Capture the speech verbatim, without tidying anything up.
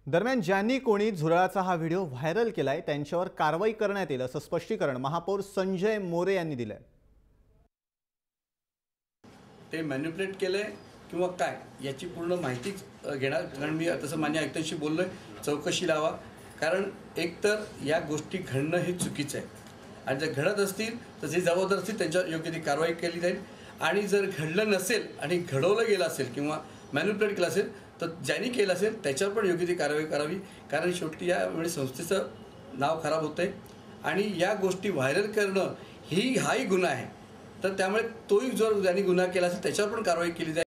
दरम्यान ज्यांनी कोणी झुरळाचा हा व्हिडिओ व्हायरल केलाय त्यांच्यावर कारवाई करण्यात येईल असं स्पष्टीकरण महापौर संजय मोरे यांनी दिलंय। ते मॅनिप्युलेट केले किंवा काय याची पूर्ण माहिती घेणार, कारण मी तसं मान्य आयुक्तांशी बोललोय, चौकशी लावा, कारण एकतर या गोष्टी घडणं हे चुकीचं आहे आणि जर घडत असतील तर जे जबाबदार असतील त्यांच्यावर योग्य ती कारवाई केली जाईल आणि जर घडलं नसेल आणि घडवलं गेलं असेल किंवा मॅनिप्युलेट केलं असेल तर ज्यांनी केलं असेल त्याच्यावर पण योग्य ती कारवाई करावी, कारण शेवटी यावेळी संस्थेचं नाव खराब होतं आहे आणि या गोष्टी व्हायरल करणं ही हाही गुन्हा आहे, तर त्यामुळे तोही जर ज्यांनी गुन्हा केला असेल त्याच्यावर पण कारवाई केली जाईल।